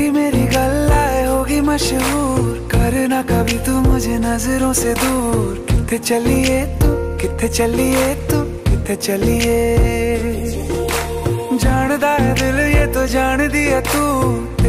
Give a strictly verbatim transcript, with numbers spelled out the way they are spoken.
तेरी मेरी गल्लाए होगी मशहूर, करना कभी तू मुझे नजरों से दूर। किथे चलिए तू, किथे चलिए तू, किथे चलिए। जानदा है दिल ये तो जान दिया तू,